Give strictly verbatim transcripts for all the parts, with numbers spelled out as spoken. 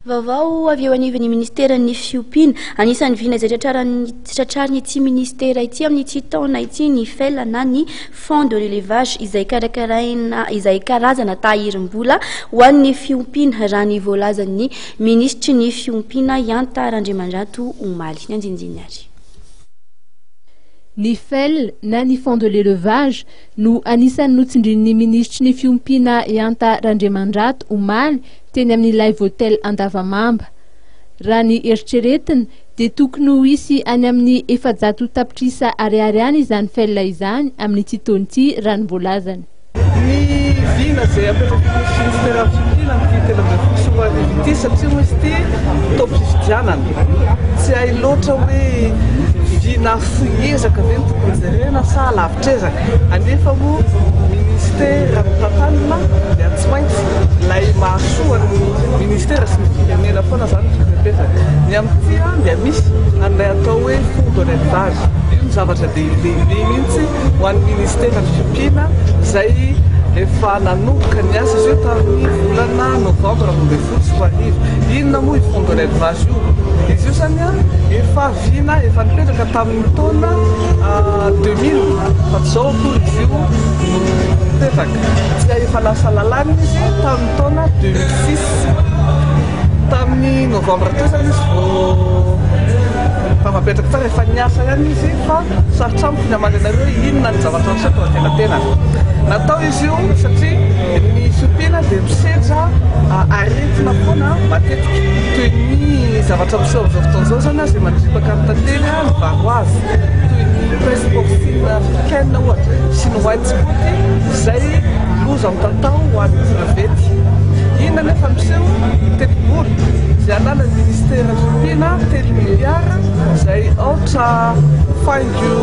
Vaovao avy eo anivon'ny ministeran'ny fiompiana anisan'ny vina izay tratrariny ity ministera ity amin'ny ity taona ity ny fel na ny fond de l'élevage izay karakaraina izay karazana tahirim-bola ho an'ny fiompiana raha ny voalazan'ny ministry ny fiompiana Ianta Randriamandrato Omaly. Ny andinindiny ary. Ny fel na ny fond de l'élevage no anisan'ny notsindrin'ny ministry ny fiompiana Ianta Randriamandrato Omaly teny amin'ilay votel Andavamamba. Raha ny eritreretina dia tokony ho hisy any amin'ny efajato tapitrisa ariary any izany fel izany amin'ny ity taona ity raha ny voalazany. Ny vina izay apetraky ministera fiompiana amin'ny telo ambin'ny folo sy roa arivo ity satria moa izy ity taom-pifidianana. Tsy hay loatra hoe vina foezaka ve ny tokony jerena sa lavitrezaka. Anefa moa ministera tantanana dia tsy maintsy lay mahasoa ny ministera sy ny firenena foana zany tokony apetraka. Ny amin'ity dia misy an'ilay atao hoe fond de l'élevage. Io ny zavatra lehibe mihitsy ho an'ny ministera fiompiana izay efa nanomboka ny asa izy io tamin'ny volana novambra roa ambin'ny folo sy roa arivo. Inona moa io fond de l'élevage io? Izy io zany efa vina efa nipetraka tamin'ny taona deux mille fa zao koa izy io nipetraka. Tsy efa lasa lalàna izy tamin'ny taona deux mille six. Tamin'ny novambra teo zany izy vao tamapetraka tsara efa niasa ihany izy fa sarotra amiko ny amananareo inona ny zavatra miseho tena tena. Natao izy io satria ny fiompiana dia misedra aretina foana matetika toy ny zavatra miseho amin'izao fotoana izao zany izay mandripaka amin'ny tantely ny varoazy toy ny presse porcine africaine ohatra sy ny white spot izay loza amin'ny tantao ho an'ny crevety. Inona nefa miseho telopolo izay ananan'ny ministera fiompiana telo miliara izay ohatra faingo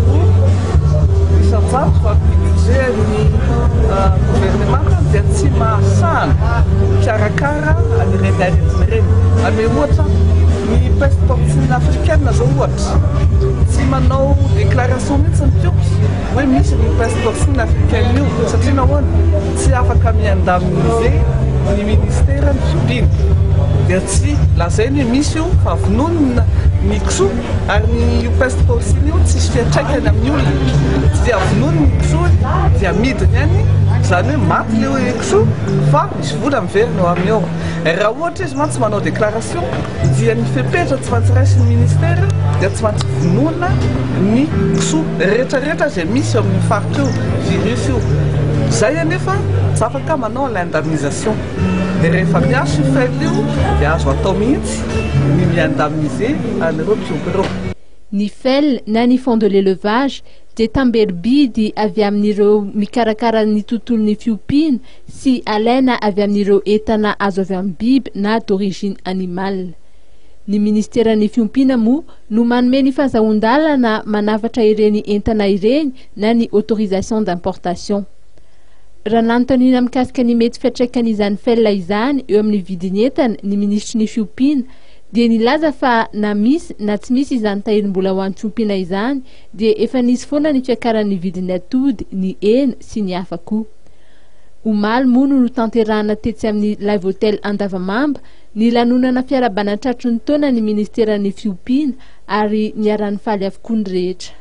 isan-jato fa budgetn'ny gouvernemanta dia tsy mahasana mikarakara anireny aretina ireny. Ame ohatra ny presse porcine africaine zao ohatra tsy manao déclaration mihitsy ny pioky hoe misy ny presse porcine africaine io satria nahoana tsy afaka miandaminize ny ministera ny fiompiana. Dia tsy lazainy misy io fa vononina ny kisoa ary ny peste porcine io tsisy fiantraikany amin'ny olona. Tsy dia vononiny ny kisoa dia midiny ihany zany hoe maty le kisoa fa misy vola miverina eo aminy eo. Raha ohatra izy mantsy manao déclaration dia ny fepetra tsy maintsy raisin'ny ministera dia tsy maintsy vonona ny kisoa rehetrarehetra izay misy eo amin'ny faritra io virus io. Zay anefa tsy afaka manao l'indemnisation. Dia rehefa miaso io fel io dia azo atao mihitsy ny miindemniser an'ireo mpiompy ireo. Ny fel na ny fond de l'élevage dia tamberibidy avy amin'ireo mikarakara ny tontolon'ny fiompiana sy alaina avy amin'ireo entana azo avy amin'ny biby na d'origine animale. Ny ministeran'ny fiompiana moa no manome ny fanzahon-dalana manavatra ireny entana ireny na ny autorisation d'importation. Raha nanontaniana mikasika ny mety fiantraikan'izany fel izany eo amin'ny vidiny entana ny ministry ny fiompiana dia nilaza fa na misy na tsy misy izany tahirim-bola ho an'ny fiompiana izany dia efa nisy foana ny fiakaran'ny vidiny atody, ny hena sy ny hafa koa. Omaly moa no tanterahana tetsy amin'ny live hotel Andavamamba ny lanonana fiarabana tratry ny taona ny ministeran'ny fiompiana ary niaran'ny faly avokoa ny rehetra.